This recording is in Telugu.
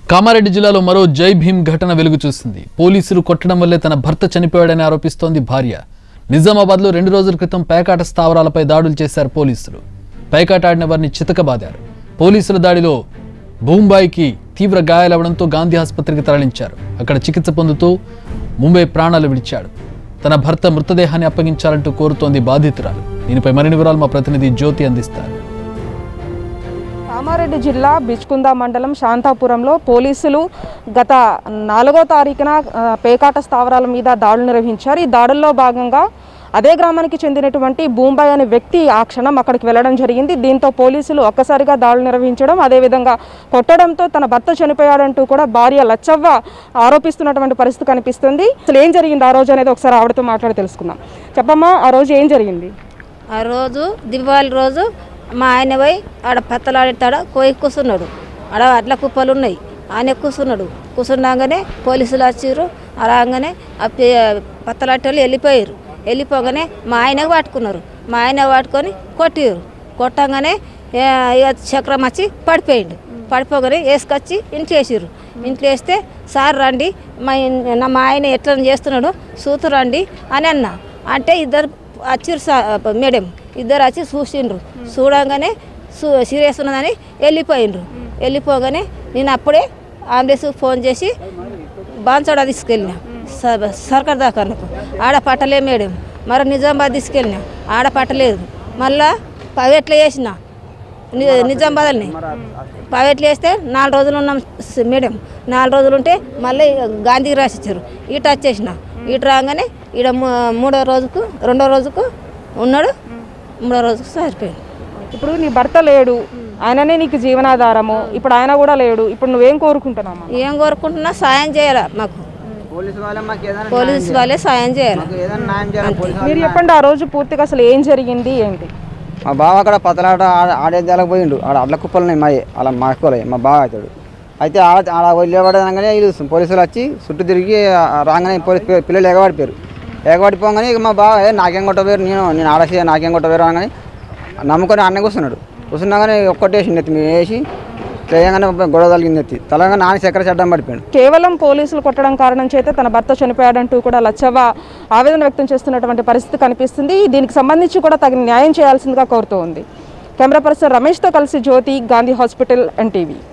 కామారెడ్డి జిల్లాలో మరో జై భీమ్ ఘటన వెలుగు చూసింది. పోలీసులు కొట్టడం వల్లే తన భర్త చనిపోయాడని ఆరోపిస్తోంది భార్య. నిజామాబాద్లో 2 రోజుల క్రితం పేకాట స్థావరాలపై దాడులు చేశారు పోలీసులు. పేకాట ఆడిన వారిని చితకబాదారు. పోలీసుల దాడిలో భూంబాయికి తీవ్ర గాయాలవడంతో గాంధీ ఆసుపత్రికి తరలించారు. అక్కడ చికిత్స పొందుతూ ముంబై ప్రాణాలు విడిచాడు. తన భర్త మృతదేహాన్ని అప్పగించాలంటూ కోరుతోంది బాధితురాలు. దీనిపై మరిన్ని వివరాలు మా ప్రతినిధి జ్యోతి అందిస్తారు. కామారెడ్డి జిల్లా బిచ్కుంద మండలం శాంతాపురంలో పోలీసులు గత 4వ తారీఖున పేకాట స్థావరాల మీద దాడులు నిర్వహించారు. ఈ దాడుల్లో భాగంగా అదే గ్రామానికి చెందినటువంటి భూంబాయ్ అనే వ్యక్తి ఆ క్షణం అక్కడికి వెళ్ళడం జరిగింది. దీంతో పోలీసులు ఒక్కసారిగా దాడులు నిర్వహించడం, అదేవిధంగా కొట్టడంతో తన భర్త చనిపోయాడంటూ కూడా భార్య లచ్చవ్వ ఆరోపిస్తున్నటువంటి పరిస్థితి కనిపిస్తుంది. అసలు ఏం జరిగింది ఆ రోజు అనేది ఒకసారి ఆవిడతో మాట్లాడి తెలుసుకుందాం. చెప్పమ్మా, ఆ రోజు ఏం జరిగింది? ఆ రోజు దివాళి రోజు మా ఆయన పోయి ఆడ పత్తలాడతాడ కోయి కూర్చున్నాడు. ఆడ అట్ల కుప్పలు ఉన్నాయి, ఆయన కూర్చున్నాడు. కూర్చున్నాగానే పోలీసులు వచ్చారు. అలాగానే ఆ పత్తలాటోళ్ళు వెళ్ళిపోగానే మా ఆయనకు పట్టుకున్నారు. మా ఆయన పట్టుకొని కొట్టిరు. కొట్టంగానే చక్రం వచ్చి పడిపోయిండు. పడిపోగానే వేసుకొచ్చి ఇంట్లో వేసిర్రు. ఇంట్లో వేస్తే సార్ రండి, మా ఆయన ఎట్లా చేస్తున్నాడు చూతు రండి అని అన్నా. అంటే ఇద్దరు వచ్చిర్రు, మేడం ఇద్దరు వచ్చి చూసిండ్రు. చూడంగానే సీరియస్ ఉన్నదని వెళ్ళిపోయిండ్రు. వెళ్ళిపోగానే నేను అప్పుడే అంబులెన్స్ ఫోన్ చేసి బాన్సోడా తీసుకెళ్ళినా సర్కార్ దాకా. ఆడ పట్టలే మేడం. మరి నిజామాబాద్ తీసుకెళ్ళినా, ఆడ పట్టలేదు. మళ్ళా ప్రైవేట్లో చేసిన నిజామాబాద్ని ప్రైవేట్లో వేస్తే 4 రోజులు ఉన్నాం మేడం. 4 రోజులు ఉంటే మళ్ళీ గాంధీకి రాసిచ్చారు. ఇటు వచ్చేసిన. ఇటు రాగానే ఈడ 2వ రోజుకు ఉన్నాడు. 3వ రోజుకు సరిపోయింది. ఇప్పుడు నీ భర్త లేడు, ఆయననే నీకు జీవనాధారము. ఇప్పుడు ఆయన కూడా లేడు. ఇప్పుడు నువ్వేం కోరుకుంటున్నావు? ఏం కోరుకుంటున్నా సాయం చేయాలి మాకు. పోలీసు వాళ్ళే సాయం చేయాలి. మీరు చెప్పండి, ఆ రోజు పూర్తిగా అసలు ఏం జరిగింది ఏంటి? మా బావ అక్కడ పతలాట ఆడేదాలకు పోయిండు. ఆడ అడ్ల కుప్పలు ఉన్నాయి మాయే, అలా మాకోలే. మా బావ అవుతాడు. అయితే ఆడ వెళ్ళబడగానే వీళ్ళు పోలీసులు వచ్చి చుట్టూ తిరిగి రాగానే పిల్లలు ఎగబడిపోయారు. ఎగబడిపోగానే ఇక మా బావ నాకేం కొట్టపోయారు, నేను ఆడసి నాకేం కొట్టపోయారు అనగానే నమ్ముకొని అన్న కూర్చున్నాగానే ఒక్కటేసి నెత్తి మీద వేసి చేయగానే గొడవ కలిగింది. ఎత్తి తలగా నాన్న చక్కెర చెడ్డం పడిపోయాడు. కేవలం పోలీసులు కొట్టడం కారణం చేత తన భర్త చనిపోయాడంటూ కూడా లచ్చవ్వ ఆవేదన వ్యక్తం చేస్తున్నటువంటి పరిస్థితి కనిపిస్తుంది. దీనికి సంబంధించి కూడా తగిన న్యాయం చేయాల్సిందిగా కోరుతూ ఉంది. కెమెరా పర్సన్ రమేష్తో కలిసి జ్యోతి, గాంధీ హాస్పిటల్, NTV.